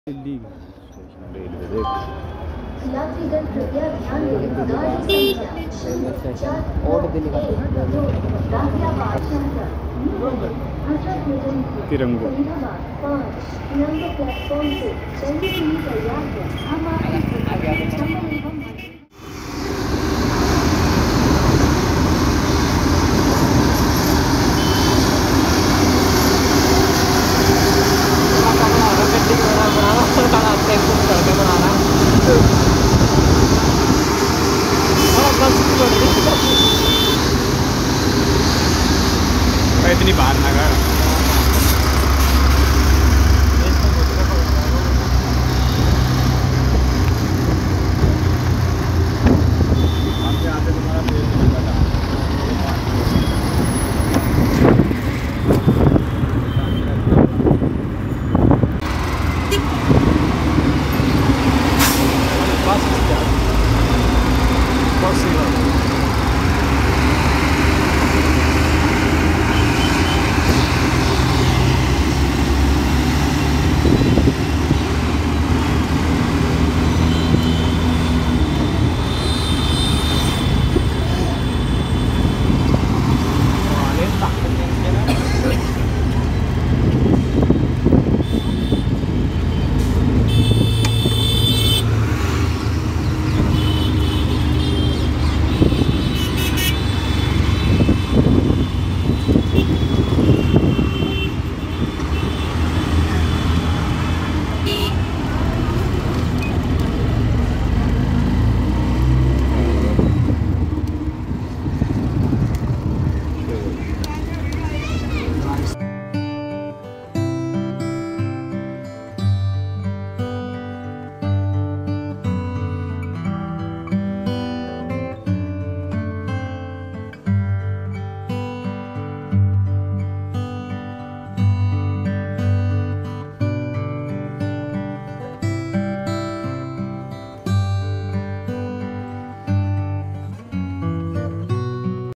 Delhi station railway देख यात्रीगण कृपया ध्यान दें गाड़ी रेलवे संख्या स्टेशन ओल्ड दिल्ली का गाजियाबाद शहर हजरत निजामुद्दीन तिरंगो फरीदाबाद 5 नंबर प्लेटफॉर्म से चलने के लिए तैयार है। हम आपकी चंबल एवं इतनी बाहर ना कर बस